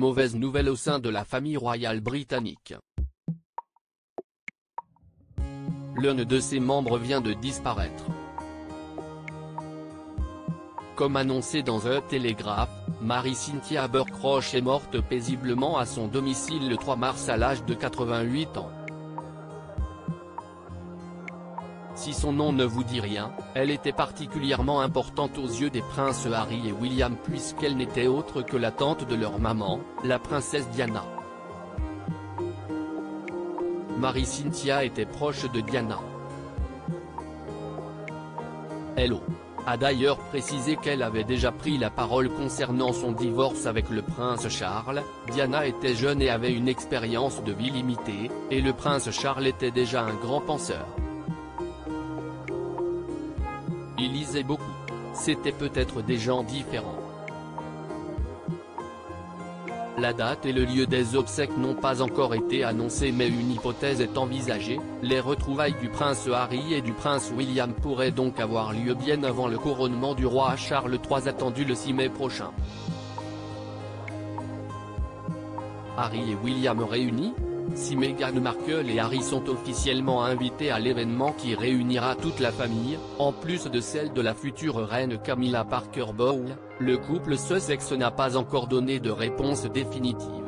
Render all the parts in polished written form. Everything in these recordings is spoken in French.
mauvaise nouvelle au sein de la famille royale britannique. L'un de ses membres vient de disparaître. Comme annoncé dans The Telegraph, Mary Cynthia Burke-Roche est morte paisiblement à son domicile le 3 mars à l'âge de 88 ans. Si son nom ne vous dit rien, elle était particulièrement importante aux yeux des princes Harry et William puisqu'elle n'était autre que la tante de leur maman, la princesse Diana. Mary Cynthia était proche de Diana. Elle a d'ailleurs précisé qu'elle avait déjà pris la parole concernant son divorce avec le prince Charles. Diana était jeune et avait une expérience de vie limitée, et le prince Charles était déjà un grand penseur. Il lisait beaucoup. C'était peut-être des gens différents. La date et le lieu des obsèques n'ont pas encore été annoncés mais une hypothèse est envisagée, les retrouvailles du prince Harry et du prince William pourraient donc avoir lieu bien avant le couronnement du roi Charles III attendu le 6 mai prochain. Harry et William réunis? Si Meghan Markle et Harry sont officiellement invités à l'événement qui réunira toute la famille, en plus de celle de la future reine Camilla Parker Bowles, le couple Sussex n'a pas encore donné de réponse définitive.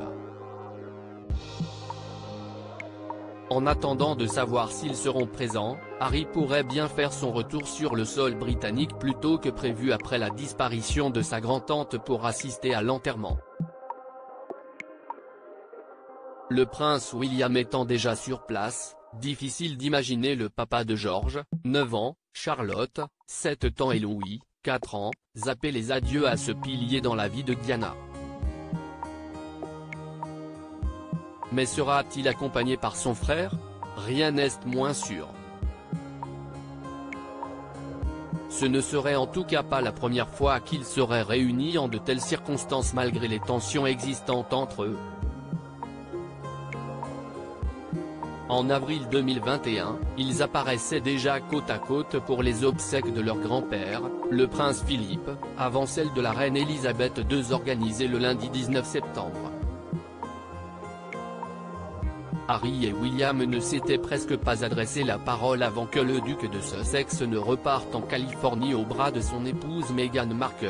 En attendant de savoir s'ils seront présents, Harry pourrait bien faire son retour sur le sol britannique plus tôt que prévu après la disparition de sa grand-tante pour assister à l'enterrement. Le prince William étant déjà sur place, difficile d'imaginer le papa de George, 9 ans, Charlotte, 7 ans et Louis, 4 ans, zapper les adieux à ce pilier dans la vie de Diana. Mais sera-t-il accompagné par son frère? Rien n'est moins sûr. Ce ne serait en tout cas pas la première fois qu'ils seraient réunis en de telles circonstances malgré les tensions existantes entre eux. En avril 2021, ils apparaissaient déjà côte à côte pour les obsèques de leur grand-père, le prince Philippe, avant celle de la reine Elisabeth II organisée le lundi 19 septembre. Harry et William ne s'étaient presque pas adressé la parole avant que le duc de Sussex ne reparte en Californie au bras de son épouse Meghan Markle.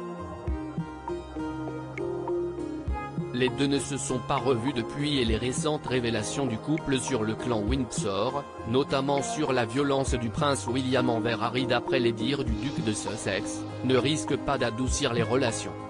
Les deux ne se sont pas revus depuis et les récentes révélations du couple sur le clan Windsor, notamment sur la violence du prince William envers Harry d'après les dires du duc de Sussex, ne risquent pas d'adoucir les relations.